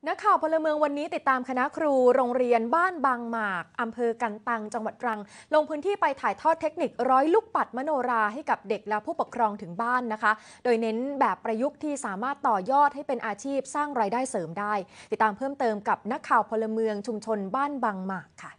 นักข่าวพลเมืองวันนี้ติดตามคณะครูโรงเรียนบ้านบางหมากอำเภอกันตังจังหวัดตรังลงพื้นที่ไปถ่ายทอดเทคนิคร้อยลูกปัดมโนราให้กับเด็กและผู้ปกครองถึงบ้านนะคะโดยเน้นแบบประยุกต์ที่สามารถต่อยอดให้เป็นอาชีพสร้างรายได้เสริมได้ติดตามเพิ่มเติมกับนักข่าวพลเมืองชุมชนบ้านบางหมากค่ะ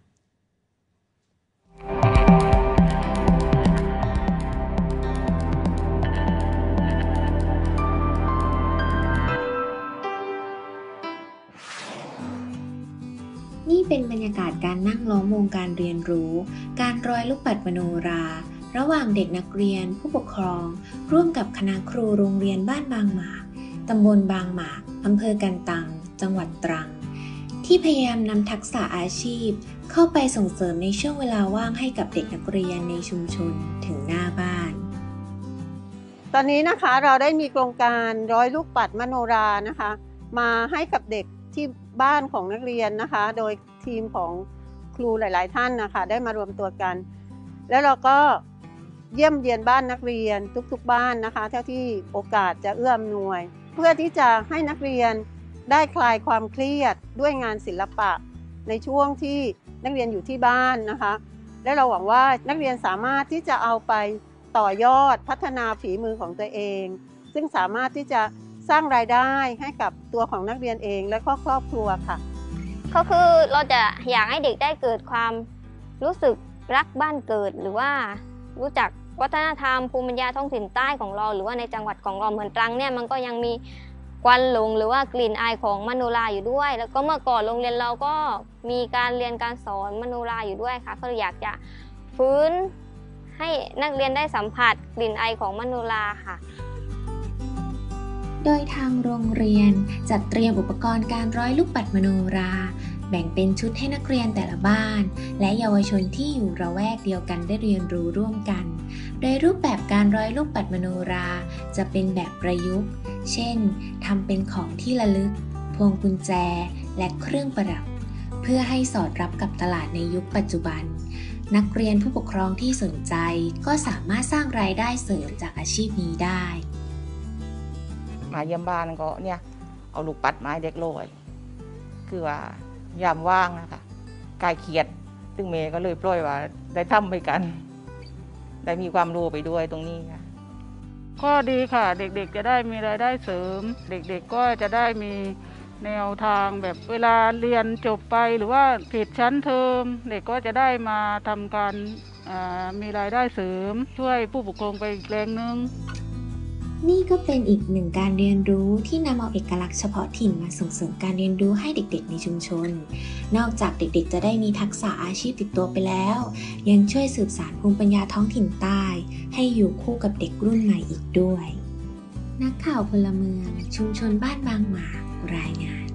นี่เป็นบรรยากาศการนั่งล้อมวงการเรียนรู้การร้อยลูกปัดมโนราระหว่างเด็กนักเรียนผู้ปกครองร่วมกับคณะครูโรงเรียนบ้านบางหมากตำบลบางหมากอำเภอกันตังจังหวัดตรังที่พยายามนำทักษะอาชีพเข้าไปส่งเสริมในช่วงเวลาว่างให้กับเด็กนักเรียนในชุมชนถึงหน้าบ้านตอนนี้นะคะเราได้มีโครงการร้อยลูกปัดมโนรานะคะมาให้กับเด็กที่บ้านของนักเรียนนะคะโดยทีมของครูหลายๆท่านนะคะได้มารวมตัวกันแล้วเราก็เยี่ยมเยียนบ้านนักเรียนทุกๆบ้านนะคะเท่าที่โอกาสจะเอื้ออำนวยเพื่อที่จะให้นักเรียนได้คลายความเครียดด้วยงานศิลปะในช่วงที่นักเรียนอยู่ที่บ้านนะคะและเราหวังว่านักเรียนสามารถที่จะเอาไปต่อยอดพัฒนาฝีมือของตัวเองซึ่งสามารถที่จะสร้างรายได้ให้กับตัวของนักเรียนเองและครอบครัวค่ะก็คือเราจะอยากให้เด็กได้เกิดความรู้สึกรักบ้านเกิดหรือว่ารู้จักวัฒนธรรมภูมิปัญญาท้องถิ่นใต้ของเราหรือว่าในจังหวัดของเราเหมือนตรังเนี่ยมันก็ยังมีควันหลงหรือว่ากลิ่นอายของมโนราอยู่ด้วยแล้วก็เมื่อก่อนโรงเรียนเราก็มีการเรียนการสอนมโนราอยู่ด้วยค่ะก็อยากจะฟื้นให้นักเรียนได้สัมผัสกลิ่นอายของมโนราค่ะโดยทางโรงเรียนจัดเตรียมอุปกรณ์การร้อยลูกปัดมโนราแบ่งเป็นชุดให้นักเรียนแต่ละบ้านและเยาวชนที่อยู่ระแวกเดียวกันได้เรียนรู้ร่วมกันโดยรูปแบบการร้อยลูกปัดมโนราจะเป็นแบบประยุกต์เช่นทำเป็นของที่ระลึกพวงกุญแจและเครื่องประดับเพื่อให้สอดรับกับตลาดในยุคปัจจุบันนักเรียนผู้ปกครองที่สนใจก็สามารถสร้างรายได้เสริมจากอาชีพนี้ได้มาเยี่ยมบ้านก็เนี่ยเอาลูกปัดไม้เด็กโรยคือว่ายามว่างนะคะกายเขียดซึ่งเมย์ก็เลยปล่อยว่าได้ทำไปกันได้มีความรู้ไปด้วยตรงนี้ค่ะก็ดีค่ะเด็กๆจะได้มีรายได้เสริมเด็กๆก็จะได้มีแนวทางแบบเวลาเรียนจบไปหรือว่าผิดชั้นเทอมเด็กก็จะได้มาทำการมีรายได้เสริมช่วยผู้ปกครองไปอีกแรงนึงนี่ก็เป็นอีกหนึ่งการเรียนรู้ที่นำเอาเอกลักษณ์เฉพาะถิ่นมาส่งเสริมการเรียนรู้ให้เด็กๆในชุมชนนอกจากเด็กๆจะได้มีทักษะอาชีพติดตัวไปแล้วยังช่วยสืบสานภูมิปัญญาท้องถิ่นใต้ให้อยู่คู่กับเด็กรุ่นใหม่อีกด้วยนักข่าวพลเมืองชุมชนบ้านบางหมากรายงาน